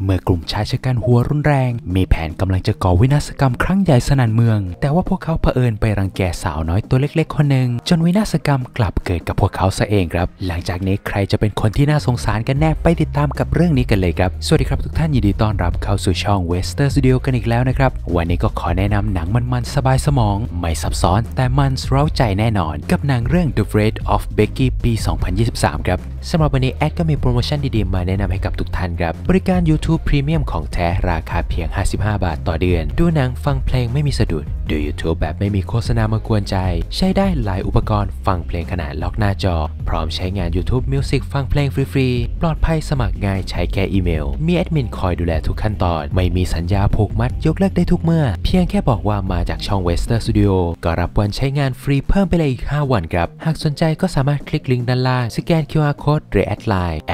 เมื่อกลุ่มชายชะกันหัวรุนแรงมีแผนกำลังจะก่อวินาศกรรมครั้งใหญ่สนั่นเมืองแต่ว่าพวกเขาเผอิญไปรังแกสาวน้อยตัวเล็กๆคนหนึ่งจนวินาศกรรมกลับเกิดกับพวกเขาซะเองครับหลังจากนี้ใครจะเป็นคนที่น่าสงสารกันแน่ไปติดตามกับเรื่องนี้กันเลยครับสวัสดีครับทุกท่านยินดีต้อนรับเข้าสู่ช่อง Western Studio กันอีกแล้วนะครับวันนี้ก็ขอแนะนำหนังมันๆสบายสมองไม่ซับซ้อนแต่มันเร้าใจแน่นอนกับหนังเรื่อง The Fate of Becky ปี 2023 ครับสำหรับวันนี้แอดก็มีโปรโมชั่นดีๆมาแนะนำให้กับทุกท่านครับบริการ YouTube Premium ของแท้ราคาเพียง55 บาทต่อเดือนดูหนังฟังเพลงไม่มีสะดุดดู YouTube แบบไม่มีโฆษณามากวนใจใช้ได้หลายอุปกรณ์ฟังเพลงขนาดล็อกหน้าจอพร้อมใช้งาน YouTube Music ฟังเพลงฟรีๆปลอดภัยสมัครง่ายใช้แค่อีเมลมีแอดมินคอยดูแลทุกขั้นตอนไม่มีสัญญาผูกมัดยกเลิกได้ทุกเมื่อเพียงแค่บอกว่ามาจากช่อง Western Studio ก็รับวันใช้งานฟรีเพิ่มไปเลยอีก5 วันครับหากสนใจก็สามารถคลิกลิงก์ด้านล่างสแกน QR Code หรือแอดไลน์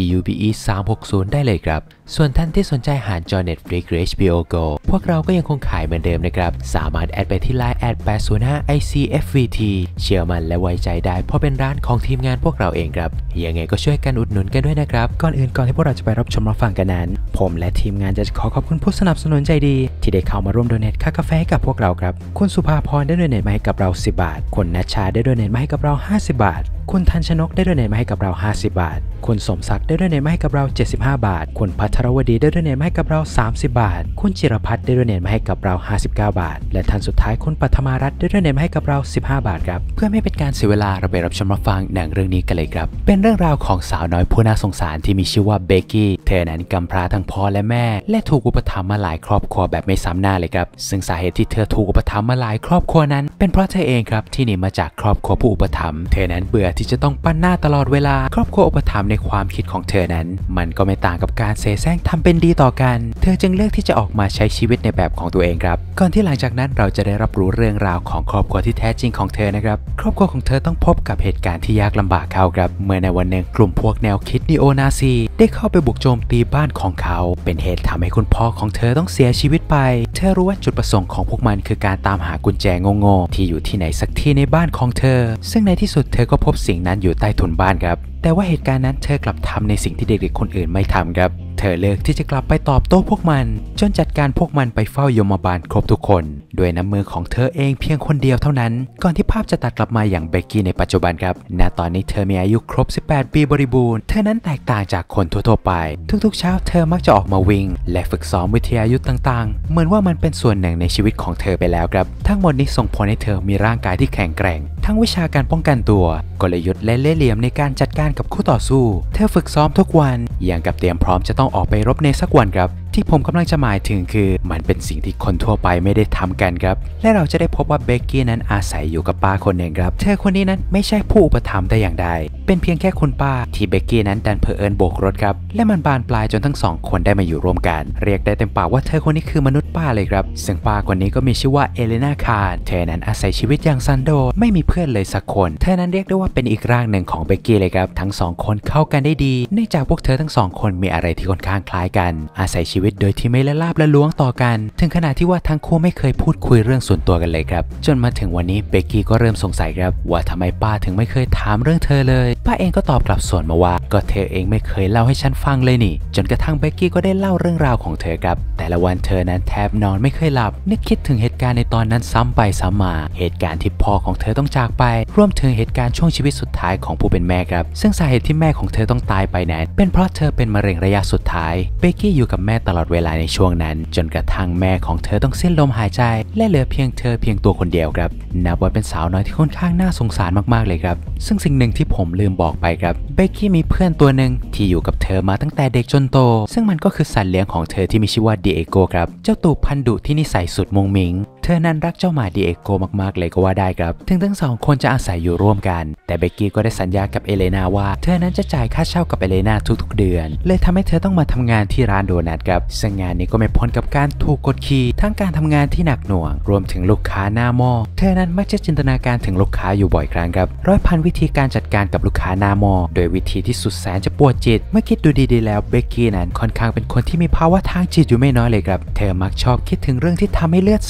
@TUBE360 ได้เลยครับส่วนท่านที่สนใจหาจอ Netflix หรือ HBO Go พวกเราก็ยังคงขายเหมือนเดิมนะครับสามารถแอดไปที่ Line @805ICFVT เชื่อมั่นและไว้ใจได้เพราะเป็นร้านของทีมงานพวกเราเองครับยังไงก็ช่วยกันอุดหนุนกันด้วยนะครับก่อนที่พวกเราจะไปรับชมรับฟังกันนั้นผมและทีมงานจะขอบคุณผู้สนับสนุนใจดีที่ได้เข้ามาร่วมโดเนทค่ากาแฟให้กับพวกเราครับคุณสุภาพรได้โดเนทมาให้กับเรา10 บาทคุณณัชชาได้โดเนทมาให้กับเรา50 บาทคุณทันชนกได้โดเนทมาให้กับเรา50 บาทคุณสมศักดิ์ได้โดเนทมาให้กับเรา75 บาทคุณพัทรวดีได้โดเนทมาให้กับเรา30 บาทคุณจิรพัฒน์ได้โดเนทมาให้กับเรา59 บาทและท่านสุดท้ายคุณปัทมารัตน์ได้โดเนทมาให้กับเรา15 บาทครับเพื่อไม่เป็นการเสียเวลาเราไปรับชมรับฟังหนังเรื่องนี้กันเลยครับเป็นเรื่องราวของสาวน้อยผู้น่าสงสารที่มีชื่อว่าเบกกี้เธอนั้นกำพร้าทั้งพ่อและแม่และถูกอุปถัมภ์มาหลายครอบครัวแบบไม่ซ้ำหน้าเลยครับซึ่งสาเหตุที่เธอถูกอุปถัมภ์มาหลายครอบครัวนั้นเป็นเพราะเธอเองครับที่หนีมาจากครอบครัวผู้อุปถัมภ์เธอนั้นเบื่อที่จะต้องปั้นหน้าตลอดเวลาครอบครัวอุปถัมภ์ในความคิดของเธอนั้นมันก็ไม่ต่างกับการเสแสร้งทำเป็นดีต่อกันเธอจึงเลือกที่จะออกมาใช้ชีวิตในแบบของตัวเองครับก่อนที่หลังจากนั้นเราจะได้รับรู้เรื่องราวของครอบครัวที่แท้จริงของเธอนะครับครอบครัวของเธอต้องพบกับเหตุการณ์ที่ยากลำบากเขาครับเมื่อในวันหนึ่งกลุ่มพวกแนวคิดนีโอนาซีได้เข้าไปบุกโจมตีบ้านของเขาเป็นเหตุทำให้คุณพ่อของเธอต้องเสียชีวิตไปเธอรู้ว่าจุดประสงค์ของพวกมันคือการตามหากุญแจโง่ๆที่อยู่ที่ไหนสักที่ในบ้านของเธอซึ่งในที่สุดเธอก็พบสิ่งนั้นอยู่ใต้ถุนบ้านครับแต่ว่าเหตุการณ์นั้นเธอกลับทำในสิ่งที่เด็กๆคนอื่นไม่ทำครับเธอเลือกที่จะกลับไปตอบโต้พวกมันจนจัดการพวกมันไปเฝ้ายมบาลครบทุกคนด้วยน้ำมือของเธอเองเพียงคนเดียวเท่านั้นก่อนที่ภาพจะตัดกลับมาอย่างเบกกี้ในปัจจุบันครับณตอนนี้เธอมีอายุครบ18 ปีบริบูรณ์เธอนั้นแตกต่างจากคนทั่วๆไปทุกๆเช้าเธอมักจะออกมาวิ่งและฝึกซ้อมวิทยายุทธ์ต่างๆเหมือนว่ามันเป็นส่วนหนึ่งในชีวิตของเธอไปแล้วครับทั้งหมดนี้ส่งผลให้เธอมีร่างกายที่แข็งแกร่งทั้งวิชาการป้องกันตัวกลยุทธ์และเล่ห์เหลี่ยมในการจัดการกับคู่ต่อสู้เธอฝึกซ้อมทุกวันอย่างกับเตรียมพร้อมจะต้องออกไปรบในสักวันครับที่ผมกำลังจะหมายถึงคือมันเป็นสิ่งที่คนทั่วไปไม่ได้ทำกันครับและเราจะได้พบว่าเบกกี้นั้นอาศัยอยู่กับป้าคนหนึ่งครับเธอคนนี้นั้นไม่ใช่ผู้อุปถัมภ์แต่อย่างใดเป็นเพียงแค่คุณป้าที่เบกกี้นั้นดันเผอิญโบกรถครับและมันบานปลายจนทั้งสองคนได้มาอยู่ร่วมกันเรียกได้เต็มปากว่าเธอคนนี้คือมนุษย์ป้าเลยครับซึ่งป้าคนนี้ก็มีชื่อว่าเอเลนาคาร์เธอนั้นอาศัยชีวิตอย่างสันโดษไม่มีเพื่อนเลยสักคนเธอนั้นเรียกได้ว่าเป็นอีกร่างหนึ่งของเบกกี้เลยครับทั้งสองคนเข้ากันได้ดีเนื่องจากพวกเธอทั้งสองคนมีอะไรที่ค่อนข้างคล้ายกันอาศัยชีวิตโดยที่ไม่ละลาบละล้วงต่อกันถึงขนาดที่ว่าทั้งคู่ไม่เคยพูดคุยเรื่องส่วนตัวกันเลยครับจนมาถึงวันนี้เบกกี้ก็เริ่มสงสัยครับว่าทำไมป้าถึงไม่เคยถามเรื่องเธอเลยป้าเองก็ตอบกลับสวนมาว่าก็เธอเองไม่เคยเล่าให้ฉันฟังเลยนี่จนกระทั่งเบกกี้ก็ได้เล่าเรื่องราวของเธอครับแต่ละวันเธอนั้นแทบนอนไม่เคยหลับนึกคิดถึงเหตุการณ์ในตอนนั้นซ้ำไปซ้ำมาเหตุการณ์ที่พ่อของเธอต้องจากไปรวมถึงเหตุการณ์ช่วงชีวิตสุดท้ายของผู้เป็นแม่ครับซึ่งสาเหตุที่แม่ของเธอต้องตายไปนั้นเป็นเพราะเธอเป็นมะเร็งระยะสุดท้ายเบกกี้อยู่กับแม่ตลอดเวลาในช่วงนั้นจนกระทั่งแม่ของเธอต้องสิ้นลมหายใจและเหลือเพียงเธอเพียงตัวคนเดียวครับนับว่าเป็นสาวน้อยที่ค่อนข้างน่าสงสารมากๆเลยครับซึ่งสิ่งหนึ่งที่ผมลืมบอกไปครับเบกกี้มีเพื่อนตัวหนึ่งที่อยู่กับเธอมาตั้งแต่เด็กจนโตซึ่งมันก็คือสัตว์เลี้ยงของเธอที่มีชื่อว่าดิเอโกครับเจ้าตูบพันธุ์ดุที่นิสัยสุดมุงมิงเธอนั้นรักเจ้าหมาดิเอโกมากๆเลยก็ว่าได้ครับถึงทั้งสองคนจะอาศัยอยู่ร่วมกันแต่เบกกี้ก็ได้สัญญากับเอเลนาว่าเธอนั้นจะจ่ายค่าเช่ากับเอเลนาทุกๆเดือนเลยทำให้เธอต้องมาทำงานที่ร้านโดนัทครับซึ่งงานนี้ก็ไม่พ้นกับการถูกกดขี่ทั้งการทำงานที่หนักหน่วงรวมถึงลูกค้าหน้าหม้อเธอนั้นมักจะจินตนาการถึงลูกค้าอยู่บ่อยครั้งครับร้อยพันวิธีการจัดการกับลูกค้าหน้าหม้อโดยวิธีที่สุดแสนจะปวดจิตเมื่อคิดดูดีๆแล้วเบกกี้นั้นค่อนข้างเป็นคนที่มีภาวะทางจิตอยู่ไม่น้อยเลยครับเธอมักชอบคิดถึงเรื่องที่ทำให้เลือดสาดอยู่ตลอด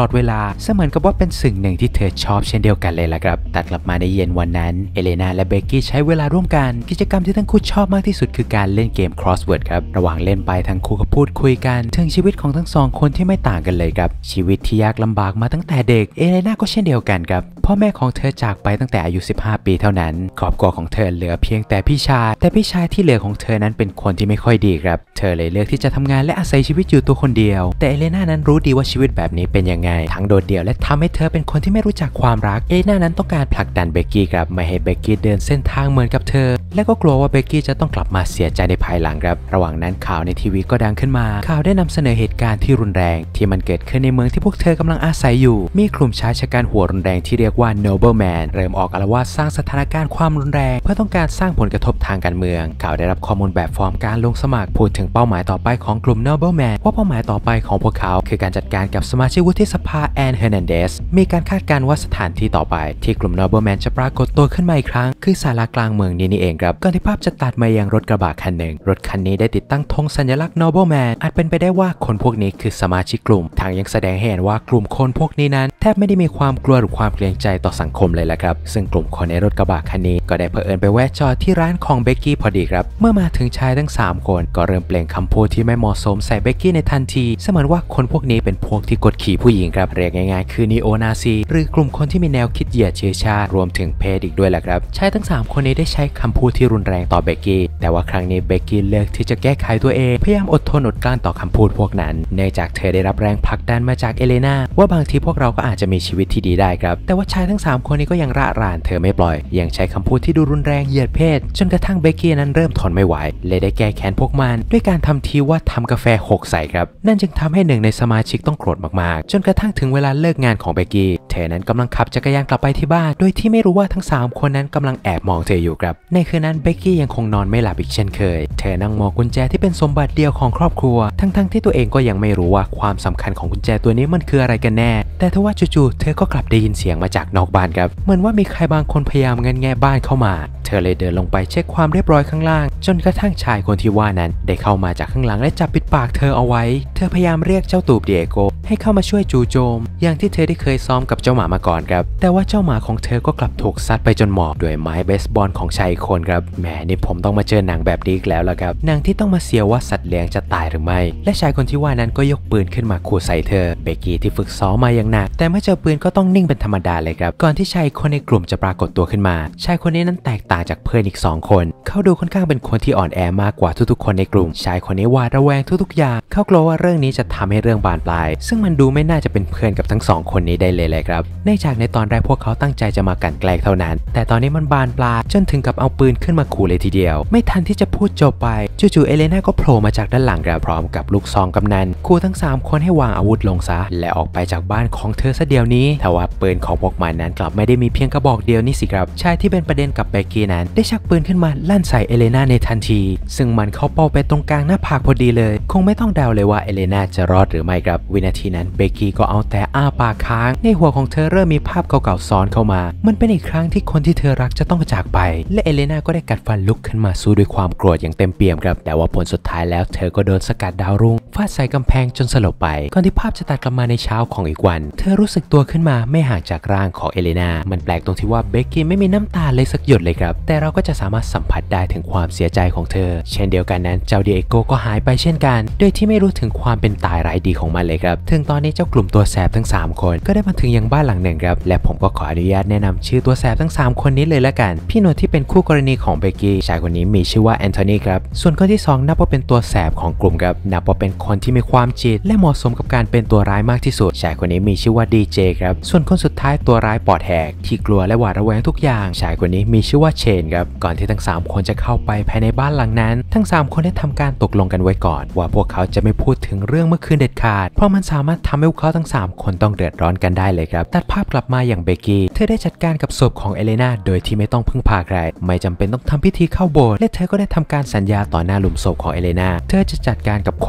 ลอดเวลาเสมือนกับว่าเป็นสิ่งหนึ่งที่เธอชอบเช่นเดียวกันเลยล่ะครับตัดกลับมาในเย็นวันนั้นเอเลนาและเบกกี้ใช้เวลาร่วมกันกิจกรรมที่ทั้งคู่ชอบมากที่สุดคือการเล่นเกม crossword ครับระหว่างเล่นไปทั้งคู่ก็พูดคุยกันถึงชีวิตของทั้งสองคนที่ไม่ต่างกันเลยครับชีวิตที่ยากลำบากมาตั้งแต่เด็กเอเลนาก็เช่นเดียวกันครับพ่อแม่ของเธอจากไปตั้งแต่อายุ15 ปีเท่านั้นครอบครัวของเธอเหลือเพียงแต่พี่ชายที่เหลือของเธอนั้นเป็นคนที่ไม่ค่อยดีครับเธอเลยเลือกที่จะทำงานและอาศัยชีวิตอยู่ตัวคนเดียวแต่เอเลนานั้นรู้ดีว่าชีวิตแบบนี้เป็นยังไงทั้งโดดเดี่ยวและทำให้เธอเป็นคนที่ไม่รู้จักความรักเอเลนานั้นต้องการผลักดันเบกกี้ครับไม่ให้เบกกี้เดินเส้นทางเหมือนกับเธอและก็กลัวว่าเบกกี้จะต้องกลับมาเสียใจในภายหลังครับระหว่างนั้นข่าวในทีวีก็ดังขึ้นมาข่าวได้นำเสนอเหตุการณ์ที่รุนแรงที่มันเกิดขึ้นในเมืองที่พวกเธอกำลังอาศัยอยู่มีกลุ่มชายชะกันหัวรุนแรงที่เรียกว่า Nobleman เริ่มออกอาละวาดสร้างสถานการณ์ความรุนแรงเพื่อต้องการสร้างผลกระทบทางการเมืองข่าวได้รับข้อมูลแบบฟอร์มการลงสมัครพูดถึงเป้าหมายต่อไปของกลุ่ม Nobleman ว่าเป้าหมายต่อไปของพวกเขาคือการจัดการกับสมาชิกวุฒิสภาแอนเฮอร์นันเดสมีการคาดการณ์ว่าสถานที่ต่อไปที่กลุ่ม Nobleman จะปรากฏตัวขึ้นมาอีกครั้งคือศาลากลางเมืองนี้เองครับก่อนที่ภาพจะตัดมายังรถกระบะคันหนึ่งรถคันนี้ได้ติดตั้งธงสัญลักษณ์ Nobleman อาจเป็นไปได้ว่าคนพวกนี้คือสมาชิกกลุ่มทางยังแสดงให้เห็นว่ากลุ่มคนพวกนี้นั้นแทบไม่ได้มีความกลัวหรือความเกรงใจต่อสังคมเลยละครับซึ่งกลุ่มคนในรถกระบะคันนี้ก็ได้เผอิญไปแวะจอดที่ร้านของเบกกี้พอดีครับเมื่อมาถึงชายทั้ง3คนก็เริ่มเปล่งคำพูดที่ไม่เหมาะสมใส่เบกกี้ในทันทีเสมือนว่าคนพวกนี้เป็นพวกที่กดขี่ผู้หญิงครับเรียกง่ายๆคือนีโอนาซีหรือกลุ่มคนที่มีแนวคิดเหยียดเชื้อชาติรวมถึงเพศอีกด้วยแหละครับชายทั้ง3คนนี้ได้ใช้คำพูดที่รุนแรงต่อเบกกี้แต่ว่าครั้งนี้เบกกี้เลือกที่จะแก้ไขตัวเองพยายามอดทนอดกลั้นต่อคำพูดพวกนั้นเนื่องจากเธอได้รับแรงผลักดันมาจากเอเลนาว่าบางทีพวกเราก็อาจจะมีชีวิตที่ดีได้ครับแต่ว่าชายทั้ง3คนนี้ก็ยังระรานเธอไม่ปล่อยยังใช้คำพูดที่ดูรุนแรงเหยียดเพศจนกระทั่งเบกกี้นั้นเริ่มทนไม่ไหวเลยได้แก้แค้นพวกมันด้วยการทำทีว่าทำกาแฟหกใส่ครับนั่นจึงทำให้หนึ่งในสมาชิกต้องโกรธมากๆจนกระทั่งถึงเวลาเลิกงานของเบกกี้เธอนั้นกำลังขับจักรยานกลับไปที่บ้านโดยที่ไม่รู้ว่าทั้ง3คนนั้นกำลังแอบมองเธออยู่ครับในคืนนั้นเบกกี้ยังคงนอนไม่หลับอีกเช่นเคยเธอนั่งมองกุญแจที่เป็นสมบัติเดียวของครอบครัวทั้งที่ตัวเองก็ยังไม่รู้ว่าความสำคัญของกุญแจตัวนี้มันคืออะไรกันแน่แต่ทว่าจู่ๆเธอก็กลับได้ยินเสียงมาจากนอกบ้านครับเหมือนว่ามีใครบางคนพยายามงัดแงะบ้านเข้ามาเธอเลยเดินลงไปเช็คความเรียบร้อยข้างล่างจนกระทั่งชายคนที่ว่านั้นได้เข้ามาจากข้างหลังและจับปิดปากเธอเอาไว้เธอพยายามเรียกเจ้าตูบเดียโกให้เข้ามาช่วยจู่โจมอย่างที่เธอได้เคยซ้อมกับเจ้าหมามาก่อนครับแต่ว่าเจ้าหมาของเธอก็กลับถูกซัดไปจนหมอบด้วยไม้เบสบอลของชายอีกคนครับแหมนี่ผมต้องมาเจอหนังแบบนี้อีกแล้วล่ะครับหนังที่ต้องมาเสียว่าสัตว์เลี้ยงจะตายหรือไม่และชายคนที่ว่านั้นก็ยกปืนขึ้นมาขู่ใส่เธอเบกกี้ที่ฝึกซ้อมมาอย่างหนักแต่เมื่อเจอปืนก็ต้องนิ่งเป็นธรรมดาเลยครับก่อนที่ชายคนในกลุ่มจะปรากฏตัวขึ้นมาชายคนนี้นั้นแตกต่างจากเพื่อนอีก2คนเขาดูค่อนข้างเป็นคนที่อ่อนแอมากกว่าทุกๆคนในกลุ่มชายคนนี้หวาดระแวงทุกๆอย่างเขากลัวว่าเรื่องนี้จะทำให้เรื่องบานปลายซึ่งมันดูไม่น่าจะเป็นเพื่อนกับทั้ง2คนนี้ได้เลยครับเนื่องจากในตอนแรกพวกเขาตั้งใจจะมากันแกล้งเท่านั้นแต่ตอนนี้มันบานปลายจนถึงกับเอาปืนขึ้นมาขู่เลยทีเดียวไม่ทันที่จะพูดจบไปจู่ๆเอเลนาก็โผล่มาจากด้านหลังครับพร้อมกับลูกซองกำนันขู่ทั้ง3คนให้วางอาวุธลงซะและออกไปจากบ้านของเธอซะเดี๋ยวนี้แต่ว่าปืนของพวกมันนั้นกลับไม่ได้มีเพียงกระบอกเดียวนี่สิครับชายที่เป็นประเด็นกับเบกกี้นั้นได้ชักปืนขึ้นมาลั่นใส่เอเลนาในทันทีซึ่งมันเข้าเป้าไปตรงกลางหน้าผากพอดีเลยคงไม่ต้องเดาเลยว่าเอเลนาจะรอดหรือไม่ครับวินาทีนั้นเบกกี้ก็เอาแต่อ้าปากค้างในหัวของเธอเริ่มมีภาพเก่าๆซ้อนเข้ามามันเป็นอีกครั้งที่คนที่เธอรักจะต้องจากไปและเอเลนาก็ได้กัดฟันลุกขึ้นมาสู้ด้วยความโกรธอย่างเต็มเปี่ยมครับแต่ว่าผลสุดท้ายแล้วเธอก็โดนสกัดดาวรุ่งฟาดใส่กำแพงจนสลบไปก่อนที่ภาพจะตัดกลับมาในเช้าของอีกวันเธอรู้สึกตัวขึ้นมาไม่ห่างจากร่างของเอเลนามันแปลกตรงที่ว่าเบกกี้ไม่มีน้ำตาเลยสักหยดเลยครับแต่เราก็จะสามารถสัมผัสได้ถึงความเสียใจของเธอเช่นเดียวกันนั้นเจ้าเดียโกก็หายไปเช่นกันโดยที่ไม่รู้ถึงความเป็นตายร้ายดีของมันเลยครับถึงตอนนี้เจ้ากลุ่มตัวแสบทั้ง3คนก็ได้มาถึงยังบ้านหลังหนึ่งครับและผมก็ขออนุญาตแนะนำชื่อตัวแสบทั้ง3คนนี้เลยละกันพี่หนวดที่เป็นคู่กรณีของเบกกี้ชายคนนี้มีชื่อว่าแอนโทนีครับส่วนคนที่2นับว่าเป็นตัวแสบของกลุ่มครับนับว่าเป็นคนที่มีความจิตและเหมาะสมกับการเป็นตัวร้ายมากที่สุดชายคนนี้มีชื่อว่าดีเจครับส่วนคนสุดท้ายตัวร้ายปอดแหกที่กลัวและหวาดระแวงทุกอย่างชายคนนี้มีชื่อว่าเชนครับก่อนที่ทั้ง3คนจะเข้าไปภายในบ้านหลังนั้นทั้ง3คนได้ทำการตกลงกันไว้ก่อนว่าพวกเขาจะไม่พูดถึงเรื่องเมื่อคืนเด็ดขาดเพราะมันสามารถทำให้พวกเขาทั้ง3คนต้องเดือดร้อนกันได้เลยครับตัดภาพกลับมาอย่างเบกกี้เธอได้จัดการกับศพของเอเลนาโดยที่ไม่ต้องพึ่งพาใครไม่จำเป็นต้องทำพิธีเข้าโบสถ์และเธอก็ได้ทำการสัญญาต่อหน้าหลุมศพของเอเลนาเธอจะจัดการกับคนพวกนั้น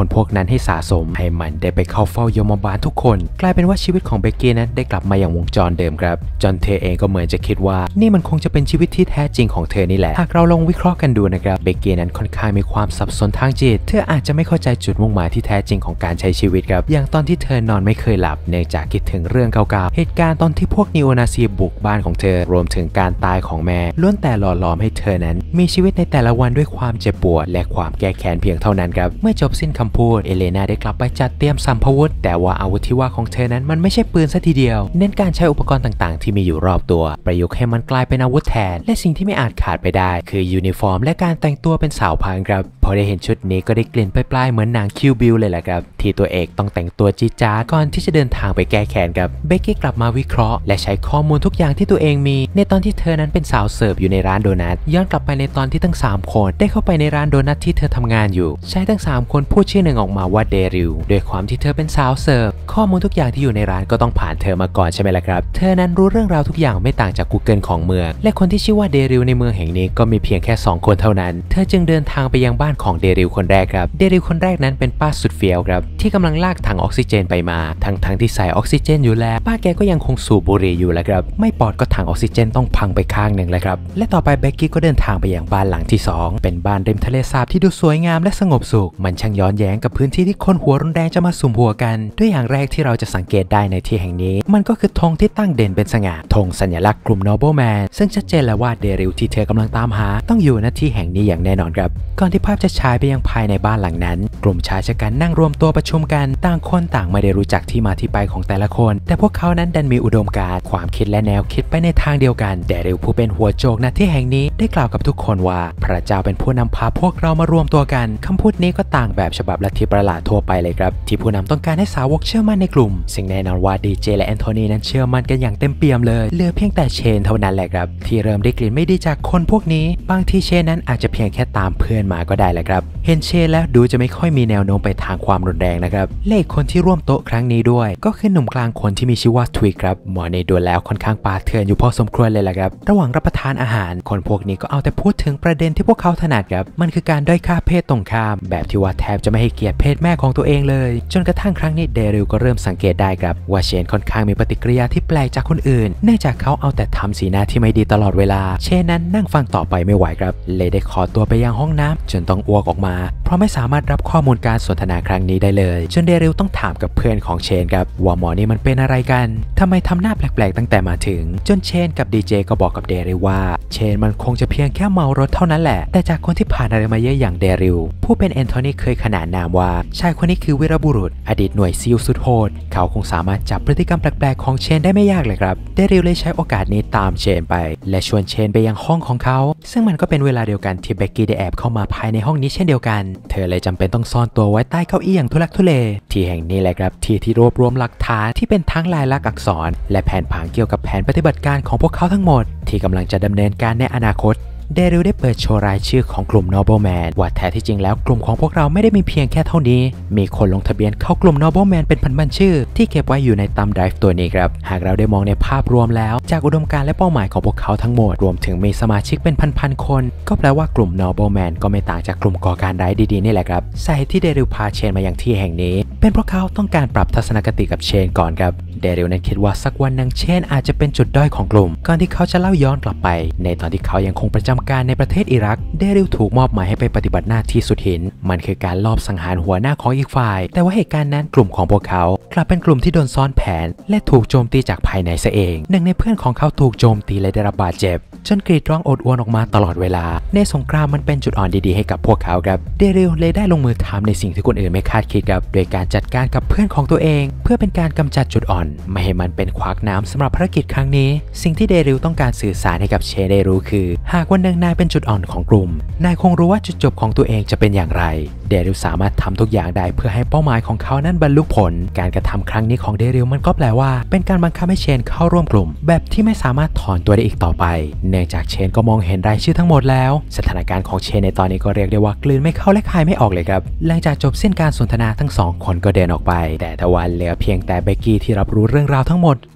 นั้นให้สะสมให้มันได้ไปเข้าเฝ้ายมบาลทุกคนกลายเป็นว่าชีวิตของเบกกี้นั้นได้กลับมาอย่างวงจรเดิมครับจนเธอเองก็เหมือนจะคิดว่านี่มันคงจะเป็นชีวิตที่แท้จริงของเธอนี่แหละหากเราลองวิเคราะห์กันดูนะครับเบกกี้นั้นค่อนข้างมีความสับสนทางจิตเธออาจจะไม่เข้าใจจุดมุ่งหมายที่แท้จริงของการใช้ชีวิตครับอย่างตอนที่เธอนอนไม่เคยหลับเนื่องจากคิดถึงเรื่องเก่าๆเหตุการณ์ตอนที่พวกนีโอนาซีบุกบ้านของเธอรวมถึงการตายของแม่ล้วนแต่หล่อหลอมให้เธอนั้นมีชีวิตในแต่ละวันด้วยความเจ็บปวดและความแก้แค้นเพียงเท่านั้นครับเมื่อจบสิ้นคำพูดเอเลนาได้กลับไปจัดเตรียมสัมภวุธแต่ว่าอาวุธที่ว่าของเธอนั้นมันไม่ใช่ปืนซะทีเดียวเน้นการใช้อุปกรณ์ต่างๆที่มีอยู่รอบตัวประยุกต์ให้มันกลายเป็นอาวุธแทนและสิ่งที่ไม่อาจขาดไปได้คือยูนิฟอร์มและการแต่งตัวเป็นสาวพรางครับพอได้เห็นชุดนี้ก็ได้กลิ่นปลายๆเหมือนหนังคิวบิลเลยแหละครับที่ตัวเอกต้องแต่งตัวจี๊ดจ๊าดก่อนที่จะเดินทางไปแก้แค้นครับเบกกี้กลับมาวิเคราะห์และใช้ข้อมูลทุกอย่างที่ตัวเองมีในตอนที่เธอนั้นเป็นสาวเสิร์ฟอยู่ในร้านโดนัทย้อนกลับไปในตอนที่ทั้ง3คนได้เข้าไปในร้านโดนัทที่เธอทำงานอยู่ใช้ทั้ง3คนพูดชื่อหนึ่งออกมาว่าเดริลด้วยความที่เธอเป็นสาวเสิร์ฟข้อมูลทุกอย่างที่อยู่ในร้านก็ต้องผ่านเธอมาก่อนใช่ไหมล่ะครับเธอนั้นรู้เรื่องราวทุกอย่างไม่ต่างจาก Google ของเมืองและคนที่ชื่อว่าเดริลในเมืองแห่งนี้ก็มีเพียงแค่2คนเท่านั้นเธอจึงเดินทางไปยังบ้านของเดริลคนแรกครับเดริลคนแรกนั้นเป็นป้าสุดเฟี้ยวครับที่กำลังลากถังออกซิเจนไปมาทั้งที่ใส่ออกซิเจนอยู่แล้วป้าแกก็ยังคงสูบบุหรี่อยู่แล้วครับไม่ปอดก็ถังออกซิเจนต้องพังไปข้างหนึ่งแล้วครับและต่อไปเบกกี้ก็เดินทางไปยังบ้านหลังที่2เป็นบ้านริมทะเลสาบที่ดูสวยงามและสงบสุขมันช่างย้อนแย้งกับพื้นที่ที่คนหัวรุนแรงจะมาสุมหัวกันด้วยอย่างแรกที่เราจะสังเกตได้ในที่แห่งนี้มันก็คือธงที่ตั้งเด่นเป็นสง่าธงสัญลักษณ์กลุ่ม Nobleman ซึ่งชัดเจนแล้วว่าเดริลที่เธอกำลังตามหาต้องอยู่ณที่แห่งนี้อย่างแน่นอนครับก่อนที่ภาพจะฉายไปยังภายในบ้านหลังนั้นกลุ่มชายชะกันนั่งรวมตัวประชุมกันต่างคนต่างไม่ได้รู้จักที่มาที่ไปของแต่ละคนแต่พวกเขานั้นดันมีอุดมการณ์ความคิดและแนวคิดไปในทางเดียวกันเดริลผู้เป็นหัวโจกณที่แห่งนี้ได้กล่าวกับทุกคนว่าพระเจ้าเป็นผู้นำพาพวกเรามารวมตัวกันคำพูดนี้ก็ต่างแบบฉบับลัทธิประหลาดทั่วไปเลยครับที่ผู้นำต้องการให้สาวกเชื่อมั่นในกลุ่มซึ่งแน่นอนว่าดีเจและแอนโทนีนั้นเชื่อมั่นกันอย่างเต็มเปี่ยมเลยเหลือเพียงแต่เชนเท่านั้นแหละครับที่เริ่มได้กลิ่นไม่ดีจากคนพวกนี้บางทีเชนนั้นอาจจะเพียงแค่ตามเพื่อนมาก็ได้แหละครับเห็นเชนแล้วดูจะไม่ค่อยมีแนวโน้มไปทางความรุนแรงนะครับและอีกคนที่ร่วมโต๊ะครั้งนี้ด้วยก็คือหนุ่มกลางคนที่มีชื่อว่าทวิกครับหมอในดูแล้วค่อนข้างปาเถื่อนอยู่พอสมควรเลยแหละครับระหว่างรับประทานอาหารคนพวกนี้ก็เอาแต่พูดถึงประเด็นที่พวกเขาถนัดครับมันคือการด้อยค่าเพศตรงข้ามแบบที่ว่าแทบจะไม่ให้เกียรติเพศแม่ของตัวเองเลยจนกระทั่งครั้งนี้เดริลก็เริ่มสังเกตได้ครับว่าเชนค่อนข้างมีปฏิกิริยาที่แปลกจากคนอื่นเนื่องจากเขาเอาแต่ทำสีหน้าที่ไม่ดีตลอดเวลาเชนนั้นนั่งฟังต่อไปไม่ไหวครับเลยได้ขอตัวไปยังห้องน้ำจนต้องอ้วกออกมาเพราะไม่สามารถรับข้อมูลการสนทนาครั้งนี้ได้เลยจนเดริลต้องถามกับเพื่อนของเชนครับว่าหมอนี่มันเป็นอะไรกันทำไมทำหน้าแปลกๆตั้งแต่มาถึงจนเชนกับดีเจก็บอกกับเดริลว่าเชนมันคงจะเพียงแค่เมารถเท่านั้นแหละแต่จากคนที่ผ่านอะไรมาเยอะอย่างเดริลผู้เป็นแอนโทนีเคยขนานนามว่าชายคนนี้คือวีรบุรุษอดีตหน่วยซีลสุดโหดเขาคงสามารถจับพฤติกรรมแปลกๆของเชนได้ไม่ยากเลยครับเดริลเลยใช้โอกาสนี้ตามเชนไปและชวนเชนไปยังห้องของเขาซึ่งมันก็เป็นเวลาเดียวกันที่เบกกี้ได้แอบเข้ามาภายในห้องนี้เช่นเดียวกันเธอเลยจำเป็นต้องซ่อนตัวไว้ใต้เก้าอี้อย่างทุลักทุเลที่แห่งนี้แหละครับที่รวบรวมหลักฐานที่เป็นทั้งลายลักษณ์อักษรและแผนผังเกี่ยวกับแผนปฏิบัติการของพวกเขาทั้งหมดที่กำลังจะดำเนินการในอนาคตเดริลได้เปิดโชว์รายชื่อของกลุ่ม Nobleman ว่าแท้ที่จริงแล้วกลุ่มของพวกเราไม่ได้มีเพียงแค่เท่านี้มีคนลงทะเบียนเข้ากลุ่ม Nobleman เป็นพันๆชื่อที่เก็บไว้อยู่ในตัมไดรฟ์ตัวนี้ครับหากเราได้มองในภาพรวมแล้วจากอุดมการณ์และเป้าหมายของพวกเขาทั้งหมดรวมถึงมีสมาชิกเป็นพันๆคนก็แปลว่ากลุ่ม Nobleman ก็ไม่ต่างจากกลุ่มก่อการร้ายดีๆนี่แหละครับสาเหตุที่เดริลพาเชนมาอย่างที่แห่งนี้เป็นเพราะเขาต้องการปรับทัศนคติกับเชนก่อนครับเดริลนั้นคิดว่าสักวันหนึ่งเชนอาจจะเป็นจุดด้อยของกลุ่มก่อนที่เขาจะเล่าย้อนกลับไปในตอนที่เขายังคงประจำการในประเทศอิรักเดริลถูกมอบหมายให้ไปปฏิบัติหน้าที่สุดหินมันคือการลอบสังหารหัวหน้าของอีกฝ่ายแต่ว่าเหตุการณ์นั้นกลุ่มของพวกเขากลับเป็นกลุ่มที่โดนซ้อนแผนและถูกโจมตีจากภายในซะเองหนึ่งในเพื่อนของเขาถูกโจมตีและได้รับบาดเจ็บจนกรีดร้องโอดอวรออกมาตลอดเวลาในสงครามมันเป็นจุดอ่อนดีๆให้กับพวกเขาครับเดริลเลยได้ลงมือทำในสิ่งที่คนอื่นไม่คาดคิดครับโดยการจัดการกับเพื่อนของตัวเองเพื่อเป็นการกำจัดจุดอ่อนไม่ให้มันเป็นขวากน้ำสำหรับภารกิจครั้งนี้สิ่งที่เดริลต้องการสื่อสารให้กับเชนได้รู้คือหากวันหนึ่งนายเป็นจุดอ่อนของกลุ่มนายคงรู้ว่าจุดจบของตัวเองจะเป็นอย่างไรเดริลสามารถทำทุกอย่างได้เพื่อให้เป้าหมายของเขานั้นบรรลุผลการกระทำครั้งนี้ของเดริลมันก็แปลว่าเป็นการบังคับให้เชนเข้าร่วมกลุ่มแบบที่ไม่สามารถถอนตัวได้อีกต่อไปเนื่องจากเชนก็มองเห็นรายชื่อทั้งหมดแล้วสถานการณ์ของเชนในตอนนี้ก็เรียกได้ว่ากลืนไม่เข้าและคายไม่ออกเลยครับหลังจากจบสิ้นการสนทนาทั้ง2คนก็เดินออกไปแต่ทว่าเหลือเพียงแต่เบกกี้ที่รับรู้เรื่องราวทั้งหมดเธ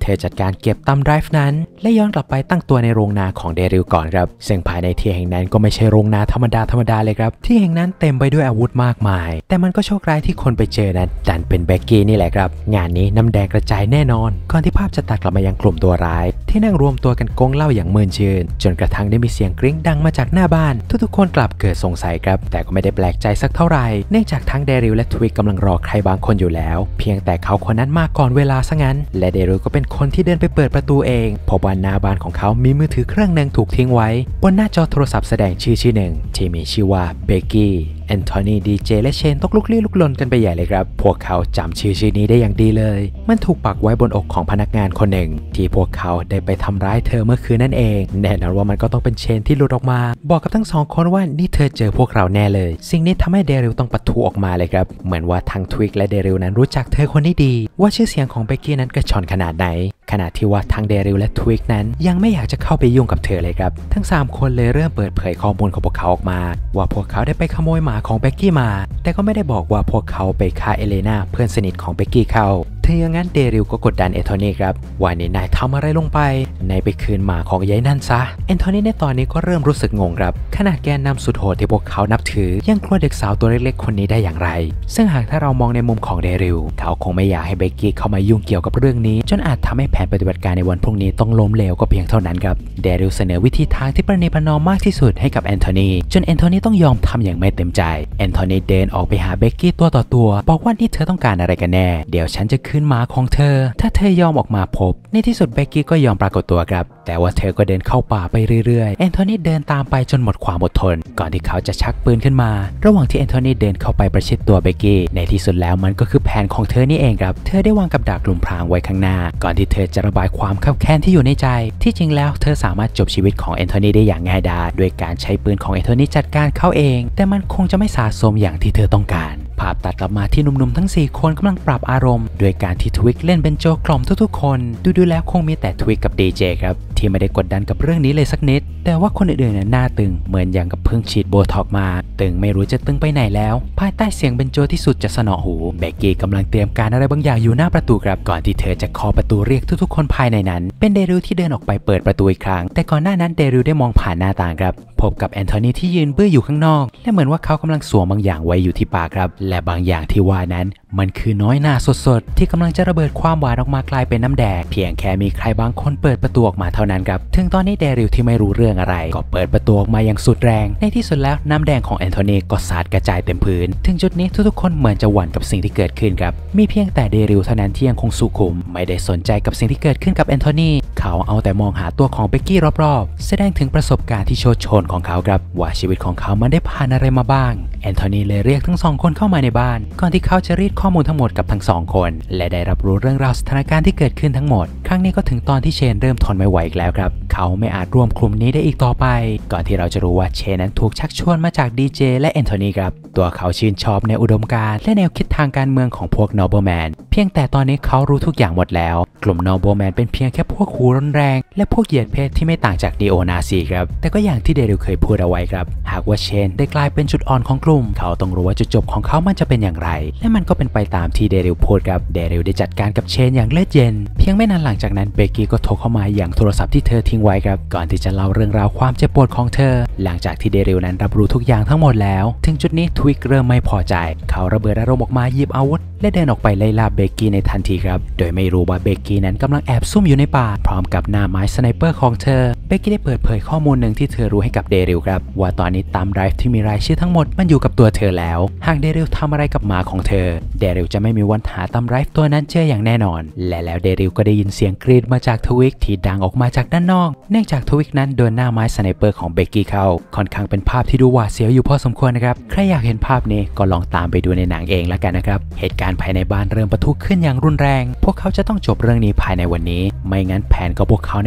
ธอจัดการเก็บตั้มไดรฟ์นั้นและย้อนกลับไปตั้งตัวในโรงนาของเดริลก่อนครับซึ่งภายในที่แห่งนั้นก็ไม่ใช่โรงนาธรรมดาเลยครับที่แห่งนั้นเต็มไปด้วยอาวุธมากมายแต่มันก็โชคร้ายที่คนไปเจอนั้นดันเป็นเบกกี้นี่แหละครับงานนี้น้ำแดงกระจายแน่นอนก่อนที่ภาพจะตัดกลับมายังกลุ่มตัวร้ายที่นั่งรวมตัวกันกงเหล้าอย่างมึนชื่นจนกระทั่งได้มีเสียงกริ๊งดังมาจากหน้าบ้านทุกคนกลับเกิดสงสัยครับแต่ก็ไม่ได้แปลกใจสักเท่าไหร่เนื่องจากทั้งเดริลและทวิกกำลังรอใครบางคนอยู่แล้วเพียงแต่เขาคนนั้นมาก่อนเวลาซะงั้นและเดริลก็เป็นคนที่เดินไปเปิดประตูเองพบว่าหน้าบ้านของเขามีมือถือเครื่องนึงถูกทิ้งไว้บนหน้าจอโทรศัพท์แสดงชื่อหนึ่งที่มีชื่อว่าเบกกี้แอนโทนีดีเจและเชนตกลุกลี้ลุกลนกันไปใหญ่เลยครับพวกเขาจำชื่อนี้ได้อย่างดีเลยมันถูกปักไว้บนอกของพนักงานคนหนึ่งที่พวกเขาได้ไปทำร้ายเธอเมื่อคืนนั่นเองแน่นอนว่ามันก็ต้องเป็นเชนที่หลุดออกมาบอกกับทั้งสองคนว่านี่เธอเจอพวกเราแน่เลยสิ่งนี้ทำให้เดริลต้องปะทุออกมาเลยครับเหมือนว่าทั้งทวิกและเดริลนั้นรู้จักเธอคนนี้ดีว่าชื่อเสียงของเบกกี้นั้นกระชอนขนาดไหนขณะที่ว่าทั้งเดริลและทวิกนั้นยังไม่อยากจะเข้าไปยุ่งกับเธอเลยครับทั้ง3คนเลยเริ่มเปิดเผยข้อมูลของพวกเขาออกมาว่าพวกเขาได้ไปขโมยหมาของเบกกี้มาแต่ก็ไม่ได้บอกว่าพวกเขาไปฆ่าเอเลนาเพื่อนสนิทของเบกกี้เขาถ้าอย่างนั้นเดริลก็กดดันแอนโทนีครับว่านี่นายทำอะไรลงไปนายไปคืนหมาของยายนั่นซะแอนโทนีในตอนนี้ก็เริ่มรู้สึกงงครับขนาดแกนนำสุดโหดที่พวกเขานับถือยังกลัวเด็กสาวตัวเล็กๆคนนี้ได้อย่างไรซึ่งหากถ้าเรามองในมุมของเดริลเขาคงไม่อยากให้เบกกี้เข้ามายุ่งเกี่ยวกับเรื่องนี้จนอาจทำให้แผนปฏิบัติการในวันพรุ่งนี้ต้องล้มเหลวก็เพียงเท่านั้นครับเดริลเสนอวิธีทางที่ประนีประนอมมากที่สุดให้กับแอนโทนีจนแอนโทนีต้องยอมทำอย่างไม่เต็มใจแอนโทนีเดินออกไปหาเบกกี้ตัวต่อตัวบอกว่านี่เธอต้องการอะไรกันแน่เดี๋ยวฉันจะคืนหมาของเธอถ้าเธอยอมออกมาพบในที่สุดเบกกี้ก็ยอมปรากฏตัวครับแต่ว่าเธอก็เดินเข้าป่าไปเรื่อยๆแอนโทนีเดินตามไปจนหมดความอดทนก่อนที่เขาจะชักปืนขึ้นมาระหว่างที่แอนโทนีเดินเข้าไปประชิดตัวเบกกี้ในที่สุดแล้วมันก็คือแผนของเธอนี่เองครับเธอได้วางกับดักกลุ่มพรางไว้ข้างหน้าก่อนที่เธอจะระบายความคับแค้นที่อยู่ในใจที่จริงแล้วเธอสามารถจบชีวิตของแอนโทนีได้อย่างง่ายดายด้วยการใช้ปืนของแอนโทนีจัดการเขาเองแต่มันคงจะไม่สะสมอย่างที่เธอต้องการภาพตัดกลับมาที่หนุ่มๆทั้ง4คนกำลังปรับอารมณ์โดยการที่ทวิกเล่นเป็นโจกล่อมทุกๆคนดูแล้วคงมีแต่ทวิกกับดีเจครับที่ไม่ได้กดดันกับเรื่องนี้เลยสักนิดแต่ว่าคนอื่นๆหน้าตึงเหมือนอย่างกับเพิ่งฉีดโบท็อกมาตึงไม่รู้จะตึงไปไหนแล้วภายใต้เสียงเบนโจที่สุดจะสนอหูเบกกี้กำลังเตรียมการอะไรบางอย่างอยู่หน้าประตูครับก่อนที่เธอจะเคาะประตูเรียกทุกๆคนภายในนั้นเป็นเดริลที่เดินออกไปเปิดประตูอีกครั้งแต่ก่อนหน้านั้นเดริลได้มองผ่านหน้าต่างครับพบกับแอนโทนีที่ยืนเบื้ออยู่ข้างนอกและเหมือนว่าเขากำลังสวมบางอย่างไว้อยู่ที่ปากครับและบางอย่างที่ว่านั้นมันคือน้อยหน้าสดๆที่กำลังจะระเบิดความหวานออกมากลายเป็นน้ำแดงเพียงแค่มีใครบางคนเปิดประตูออกมาเท่านั้นครับถึงตอนนี้เดริลที่ไม่รู้เรื่องอะไรก็เปิดประตูออกมาอย่างสุดแรงในที่สุดแล้วน้ำแดงของแอนโทนีก็สาดกระจายเต็มพื้นถึงจุดนี้ทุกๆคนเหมือนจะหวั่นกับสิ่งที่เกิดขึ้นครับมีเพียงแต่เดริลเท่านั้นที่ยังคงสุขุมไม่ได้สนใจกับสิ่งที่เกิดขึ้นกับแอนโทนีเขาเอาแต่มองหาตัวของเบกกี้รอบๆแสดงถึงประสบการณ์ที่โชดช่วงของเขาครับว่าชีวิตของเขามันได้ผ่านอะไรมาบ้างแอนโทนีเลยเรียกทั้ง2คนเข้ามาในบ้านก่อนที่เขาจะรีดข้อมูลทั้งหมดกับทั้ง2คนและได้รับรู้เรื่องราวสถานการณ์ที่เกิดขึ้นทั้งหมดครั้งนี้ก็ถึงตอนที่เชนเริ่มทนไม่ไหวอีกแล้วครับเขาไม่อาจร่วมกลุ่มนี้ได้อีกต่อไปก่อนที่เราจะรู้ว่าเชนนั้นถูกชักชวนมาจากดีเจและแอนโทนีครับตัวเขาชื่นชอบในอุดมการณ์และแนวคิดทางการเมืองของพวกนอร์เบลแมนเพียงแต่ตอนนี้เขารู้ทุกอย่างหมดแล้วกลุ่มนอร์เบลแมนเป็นเพียงแค่พวกหูร้อนแรงและพวกเหยียดเพศที่ไม่ต่างจากนีโอนาซีครับแต่ก็อย่างที่เดริลเคยพูดเอาไว้ครับหากว่าเชนได้กลายเป็นจุดอ่อนของกลุ่มเขาต้องรู้ว่าจุดจบของเขามันจะเป็นอย่างไรและมันก็เป็นไปตามที่เดริลพูดครับเดริลได้จัดการกับเชนอย่างเลือดเย็นเพียงไม่นานหลังจากนั้นเบกกี้ก็โทรเข้ามาอย่างโทรศัพท์ที่เธอทิ้งไว้ครับก่อนที่จะเล่าเรื่องราวความเจ็บปวดของเธอหลังจากที่เดริลนั้นรับรู้ทุกอย่างทั้งหมดแล้วถึงจุดนี้ทวิกเริ่มไม่พอใจเขาระเบิดอารมณ์ออกมาหยิบอาวุธและเดินออกไปไล่ล่าเบกกี้ในทันทีครับโดยไม่รู้ว่าเบกกี้นั้นกำลังแอบซุ่มอยู่ในป่าพร้อมกับหน้าไม้สไนเปอร์ของเธอเบกกี้ได้เปิดเผยข้อมูลหนึ่งที่เธอรู้ให้กับเดริลครับว่าตอนนี้ตามไดรฟ์ที่มีรายชื่อทั้งหมดมันอยู่กับตัวเธอแล้วหากเดริลทำอะไรกับหมาของเธอเดริลจะไม่มีวันหาตามไดรฟ์ตัวนั้นเจออย่างแน่นอนและแล้วเดริลก็ได้ยินเสียงกรีดมาจากทวิกที่ดังออกมาจากด้านนอกเนื่องจากทวิกนั้นโดนหน้าไม้สไนเปอร์ของเบกกี้เข้าค่อนข้างเป็นภาพที่ดูหวาดเสียวอยู่พอสมควรนะครับใครอยากเห็นภาพนี้ก็ลองตามไปดูในหนังเองแล้วกันนะครับเหตุการณ์ภายในบ้านเริ่มปะทุขึ้นอย่างรุนแรงพวกเขาจะต้องจบเรื่องนี้ภายในวันนี้ไม่งั้นแผนของพวกเขาใน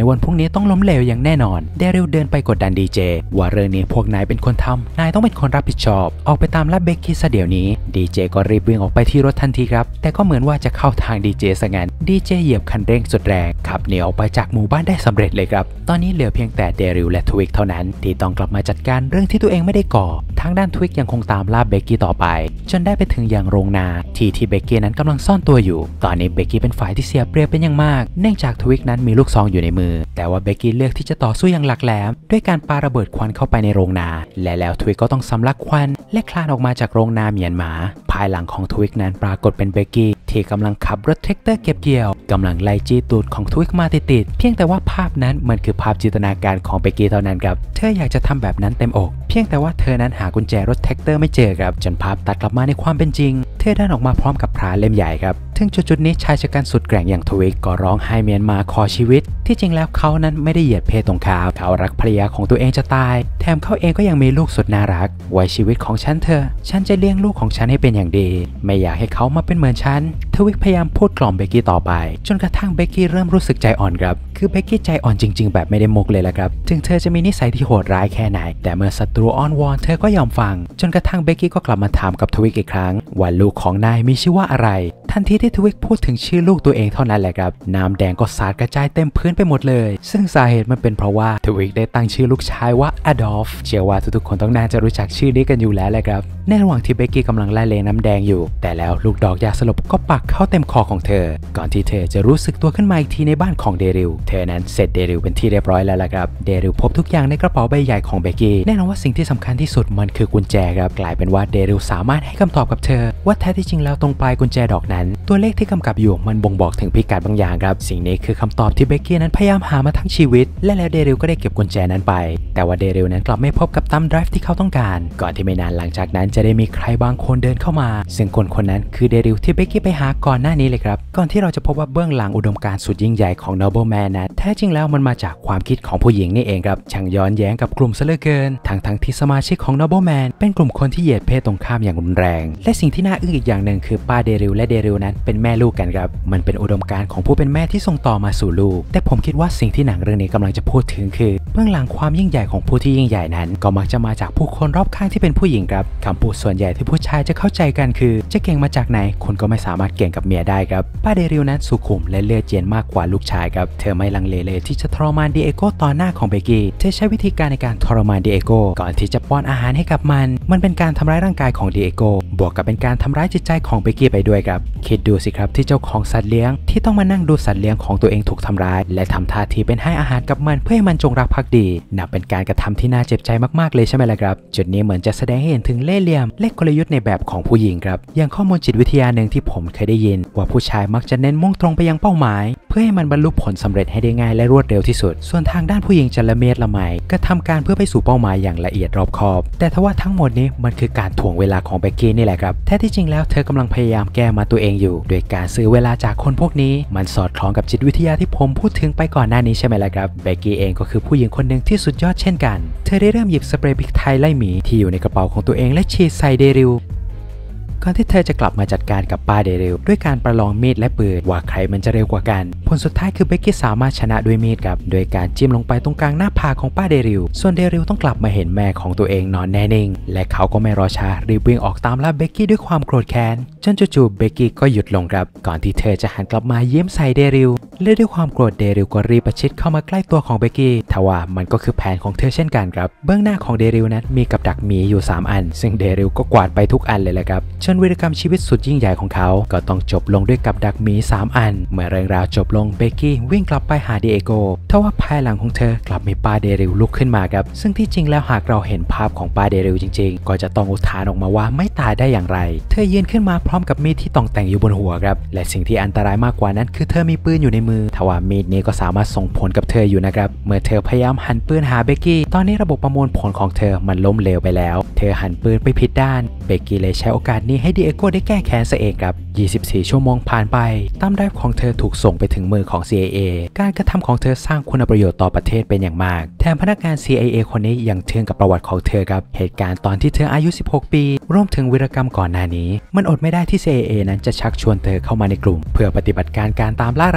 วันพรุ่งนี้ต้องล้มเหลวอย่างแน่นอนเดริลเดินไปกดดันดีเจว่าเรื่องนี้พวกนายเป็นคนทำนายต้องเป็นคนรับผิดชอบออกไปตามล่าเบกกี้ซะเดี๋ยวนี้ดีเจก็รีบวิ่งออกไปที่รถทันทีครับแต่ก็เหมือนว่าจะเข้าทางดีเจซะงั้นดีเจเหยียบคันเร่งสุดแรงขับหนีออกไปจากหมู่บ้านได้สำเร็จเลยครับตอนนี้เหลือเพียงแต่เดริลและทวิกเท่านั้นที่ต้องกลับมาจัดการเรื่องที่ตัวเองไม่ได้ก่อทางด้านทวิกยังคงตามล่าเบกกี้ต่อไปจนได้ไปถึงยังโรงนาที่เบกกี้นั้นกำลังซ่อนตัวอยู่ตอนนี้เบกกี้เป็นฝ่ายที่เสียเปรียบเป็นอย่างมากเนื่องจากทวิกนั้นมีลูกซองอยู่ในมือแต่ว่าเบกกี้เลือกที่จะต่อสู้อย่างหลักแหลมด้วยการปาระเบิดควันเข้าไปในโรงนาและแล้วทวิกก็ต้องสำลักควันและคลานออกมาจากโรงนาเมียนมาภายหลังของทวิกนั้นปรากฏเป็นเบกกี้ที่กำลังขับรถแทรกเตอร์เก็บเกี่ยวกำลังไล่จี้ตูดของทวิกมาติดเพียงแต่ว่าภาพนั้นมันคือภาพจินตนาการของเบกกี้เท่านั้นครับเธออยากจะทำแบบนั้นเต็มอกเพียงแต่ว่าเธอนั้นหากุญแจรถแท็กเตอร์ไม่เจอครับจนภาพตัดกลับมาในความเป็นจริงเธอเดินออกมาพร้อมกับพรานเล่มใหญ่ครับถึงจุดนี้ชายชะกันสุดแกร่งอย่างทวิกก็ร้องไห้เมียนมาขอชีวิตที่จริงแล้วเขานั้นไม่ได้เหยียดเพศตรงข้ามเขารักภรรยาของตัวเองจะตายแถมเขาเองก็ยังมีลูกสุดน่ารักไว้ชีวิตของฉันเธอฉันจะเลี้ยงลูกของฉันให้เป็นอย่างดีไม่อยากให้เขามาเป็นเหมือนฉันทวิกพยายามพูดกล่อมเบกกี้ต่อไปจนกระทั่งเบกกี้เริ่มรู้สึกใจอ่อนครับคือเบกกี้ใจอ่อนจริงๆแบบไม่ได้มุกเลยละครับถึงเธอจะมีนิสัยที่โหดร้ายแค่ไหนแต่เมื่อศัตรูอ้อนวอนเธอก็ยอมฟังจนกระทั่งเบกกี้ก็กลับมาถามกับทวิกอีกครั้งว่าลูกของนายมีชื่อว่าอะไรทันทีที่ทวิกพูดถึงชื่อลูกตัวเองเท่านั้นแหละครับน้ำแดงก็สาดกระจายเต็มพื้นไปหมดเลยซึ่งสาเหตุมันเป็นเพราะว่าทวิกได้ตั้งชื่อลูกชายว่าอดอล์ฟเชื่อว่าทุกๆคนต้องน่าจะรู้จักชื่อนี้กันอยู่แล้วแหละครับในระหว่างที่เบกกี้กำลังไล่เลงน้ำแดงอยู่แต่แล้วลูกดอกยาสลบก็ปักเข้าเต็มคอของเธอก่อนที่เธอจะรู้สึกตัวขึ้นมาอีกทีในบ้านของเดริลเธอนั้นเสร็จเดริลเป็นที่เรียบร้อยแล้วล่ะครับเดริลพบทุกอย่างในกระเป๋าใบใหญ่ของเบกกี้แน่นอนว่าสิ่งที่สำคัญที่สุดมันคือกุญแจครับกลายเป็นว่าเดริลสามารถให้คำตอบกับเธอว่าแท้ที่จริงแล้วตรงปลายกุญแจดอกนั้นตัวเลขที่กำกับอยู่มันบ่งบอกถึงพิกัดบางอย่างครับสิ่งนี้คือคำตอบที่เบกกี้นั้นพยายามหามาทั้งชีวิตและแล้วเดริลก็ได้เก็บกุญแจนั้นไปแต่ว่าเดริลนั้นกลับไม่พบกับตั้มไดรฟ์ที่เขาต้องการก่อนที่ไม่นานหลังจากนั้นจะได้มีใครบางคนเดินเข้ามาซึ่งคนนั้นคือเดริลที่เบกกี้ไปหาก่อนหน้านี้เลยครับก่อนที่เราจะพบว่าเบื้องหลังอุดมการณ์สุดยิ่งใหญ่ของ Noble Man นั้นแท้จริงแล้วมันมาจากความคิดของผู้หญิงนี่เองครับช่างย้อนแย้งกับกลุ่มซะเหลือเกินทั้งที่สมาชิกของ Noble Man เป็นกลุ่มคนที่เหยียดเพศตรงข้ามอย่างรุนแรงและสิ่งที่น่าอึ้งอีกอย่างหนึ่งคือป้าเดริลและเดริลนั้นเป็นแม่ลูกกันครับมันเป็นอุดมการณ์ของผู้เป็นแม่ที่ส่งต่อมาสู่ลูกแต่ผมคิดว่าสิ่งที่หนังเรื่องนี้กำลังจะพูดถึงคือเบื้องหลังความยิ่งใหญ่ของผู้ที่ยิ่งใหญ่นั้นก็มักจะมาจากผู้คนรอบข้างที่เป็นผู้หญิงครับคำพูดส่วนใหญ่ที่ผู้ชายจะเข้าใจกันคือจะเก่งมาจากไหนคนก็ไม่สามารถเก่งกับเมียได้ครับป้าเดริลนั้นสุขุมและเลือดเย็นมากกว่าลูกชายครับเธอไม่ลังเลเลยที่จะทรมานดิเอโก้ต่อหน้าของเบกกี้เธอใช้วิธีการในการทรมานดิเอโก้ก่อนที่จะป้อนอาหารให้กับมันเป็นการทำร้ายร่างกายของดิเอโก้บวกกับเป็นการทำร้ายจิตใจของเบกกี้ไปด้วยครับคิดดูสิครับที่เจ้าของสัตว์เลี้ยงที่ต้องมานั่งดูสัตว์เลี้ยงของตัวเองถูกทำร้ายและทำท่าทีเป็นให้อาหารกับมันเพื่อให้มันจงรักภักดีนับเป็นการกระทำที่น่าเจ็บใจมากๆเลยใช่ไหมล่ะครับจุดนี้เหมือนจะแสดงให้เห็นถึงเล่ห์เหลี่ยมและกลยุทธ์ในแบบของผู้หญิงครับอย่างข้อมูลจิตวิทยาหนึ่งที่ผมเคยได้ยินว่าผู้ชายมักจะเน้นมุ่งตรงไปยังเป้าหมายเพื่อให้มันบรรลุผลสำเร็จให้ได้ง่ายและรวดเร็วที่สุดส่วนทางด้านผู้หญิงจะละเมียดละไมกระทำการเพื่อไปสู่เป้าหมายอย่างละเอียดรอบคอบแต่ทว่าทั้งหมดนี้มันคือการถ่วงเวลาของเบกกี้นี่แหละครับแท้ที่จริงแล้วเธอกำลังพยายามแก้มาตัวเองอยู่โดยการซื้อเวลาจากคนพวกนี้มันสอดคล้องกับจิตวิทยาที่ผมพูดถึงไปก่อนหน้านี้ใช่ไหมล่ะครับเบกกี้เองก็คือผู้หญิงคนหนึ่งที่สุดยอดเช่นกันเธอได้เริ่มหยิบสเปรย์พริกไทยไล่หมีที่อยู่ในกระเป๋าของตัวเองและฉีดใส่เดริลก่อนที่เธอจะกลับมาจัดการกับป้าเดริลด้วยการประลองมีดและปืนว่าใครมันจะเร็วกว่ากันผลสุดท้ายคือเบกกี้สามารถชนะด้วยมีดครับโดยการจิ้มลงไปตรงกลางหน้าผากของป้าเดริลส่วนเดริลต้องกลับมาเห็นแม่ของตัวเองนอนแน่นิ่งและเขาก็ไม่รอช้ารีบวิ่งออกตามล่าเบกกี้ด้วยความโกรธแค้นจนจู่ๆเบกกี้ก็หยุดลงครับก่อนที่เธอจะหันกลับมาเยี่ยมใส่เดริลและด้วยความโกรธเดริลก็รีบประชิดเข้ามาใกล้ตัวของเบกกี้ทว่ามันก็คือแผนของเธอเช่นกันครับเบื้องหน้าของเดริลนั้นมีกับดักหมีอยู่3อันซึ่งเดริลก็กวาดไปทุกอันเลยแหละครับจนวีรกรรมชีวิตสุดยิ่งใหญ่ของเขาก็ต้องจบลงด้วยกับดักหมี3อันเมื่อเรื่องราวจบลงเบกกี้วิ่งกลับไปหาดิเอโก้ทว่าภายหลังของเธอกลับมีป้าเดริลลุกขึ้นมาครับซึ่งที่จริงแล้วหากเราเห็นภาพของป้าเดริลจริงๆก็จะต้องอุทานออกมาว่าไม่ตายได้อย่างไรเธอยืนขึ้นมาพร้อมกับมีดที่ต้องแต่งอยู่บนหัวครับและสิ่งที่อันตรายมากกว่านั้นคือเธอมีปืนอยู่ในมือทว่ามีดนี้ก็สามารถส่งผลกับเธออยู่นะครับเมื่อเธอพยายามหันปืนหาเบกกี้ตอนนี้ระบบประมวลผลของเธอมันล้มเหลวไปแล้วเธอหันปืนไปผิดด้านเบกกี้เลยใช้โอกาสนี้ให้ดิเอโก้ได้แก้แค้นซะเองครับ24 ชั่วโมงผ่านไปตั้มไดรฟ์ของเธอถูกส่งไปถึงมือของ CIA การกระทำของเธอสร้างคุณประโยชน์ต่อประเทศเป็นอย่างมากแถมพนักงาน CIA คนนี้ยังทึ่งกับประวัติของเธอครับเหตุการณ์ตอนที่เธออายุ16 ปีรวมถึงวีรกรรมก่อนหน้านี้มันอดไม่ได้ที่ CIA นั้นจะชักชวนเธอเข้ามาในกลุ่มเพื่อปฏิบัติการตามล่ารายชื่อ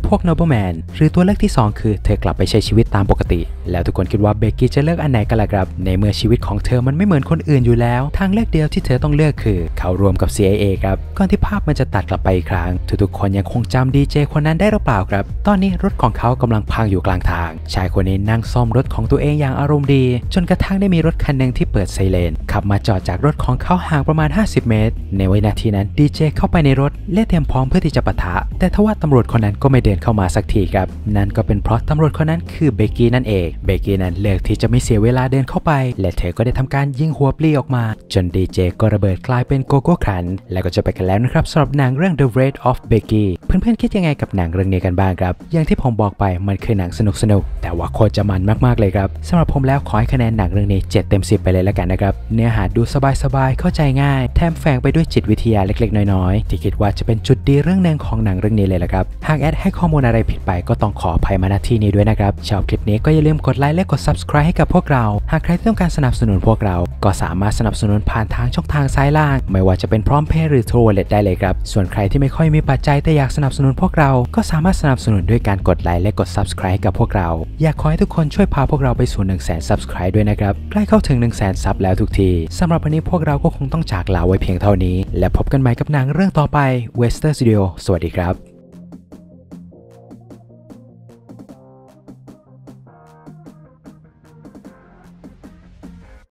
พวกโนเบิลแมนหรือตัวเลือกที่2คือเธอกลับไปใช้ชีวิตตามปกติแล้วทุกคนคิดว่าเบกกี้จะเลือกอันไหนกันล่ะครับในเมื่อชีวิตของเธอมันไม่เหมือนคนอื่นอยู่แล้วทางเลือกเดียวที่เธอต้องเลือกคือเข้าร่วมกับ CIA ครับก่อนที่ภาพมันจะตัดกลับไปอีกครั้งทุกๆคนยังคงจำดีเจคนนั้นได้หรือเปล่าครับตอนนี้รถของเขากำลังพังอยู่กลางทางชายคนนี้นั่งซ่อมรถของตัวเองอย่างอารมณ์ดีจนกระทั่งได้มีรถคันหนึ่งที่เปิดไซเรนขับมาจอดจากรถของเขาห่างประมาณ50 เมตรในวินาทีนั้นดีเจเข้าไปในรถและเตรียมพร้อมเพื่อที่จะปะทะแต่ทว่าตำรวจคนนั้นก็ไม่เดินเข้ามาสักทีครับนั่นก็เป็นเพราะตำรวจคนนั้นคือเบกกี้นั่นเองเบกกี้นั้นเลือกที่จะไม่เสียเวลาเดินเข้าไปและเธอก็ได้ทำการยิงหัวปลีออกมาจนดีเจก็ระเบิดกลายเป็นโกโก้คันและก็จะไปกันแล้วนะครับสำหรับหนังเรื่อง The Rate of Becky เพื่อนๆคิดยังไงกับหนังเรื่องนี้กันบ้างครับอย่างที่ผมบอกไปมันคือหนังสนุกแต่ว่าโคตรจะมันมากๆเลยครับสำหรับผมแล้วขอให้คะแนนหนังเรื่องนี้7 เต็ม 10ไปเลยแล้วกันนะครับเนื้อหาดูสบายๆเข้าใจง่ายแถมแฝงไปด้วยจิตวิทยาเล็กๆน้อยๆที่คิดว่าจะเป็นจุดดีเรื่องนึงของหนังเรื่องนี้เลยละครับหากแอดให้ข้อมูลอะไรผิดไปก็ต้องขออภัยมาณที่นี้ด้วยนะครับชอบคลิปนี้ก็อย่าลืมกดไลค์และกด Subscribe ให้กับพวกเราหากใครที่ต้องการสนับสนุนพวกเราก็สามารถสนับสนุนผ่านทางช่องทางซ้ายล่างไม่ว่าจะเป็นพร้อมเพย์หรือ True Wallet ได้เลยครับส่วนใครที่ไม่ค่อยมีปัจจัยแต่อยากสนับสนุนพวกเราก็สามารถสนับสนุนด้วยการกดไลค์และกด Subscribe ให้กับพวกเราอยากขอให้ทุกคนช่วยพาพวกเราไปสู่ 100,000 Subscribe ด้วยนะครับใกล้เข้าถึง 100,000 ซับแล้วทุกทีสำหรับวันนี้พวกเราก็คงต้องจากลาไว้เพียงเท่านี้และพบกันใหม่กับหนังเรื่องต่อไป Western Studio สวัสดีครับ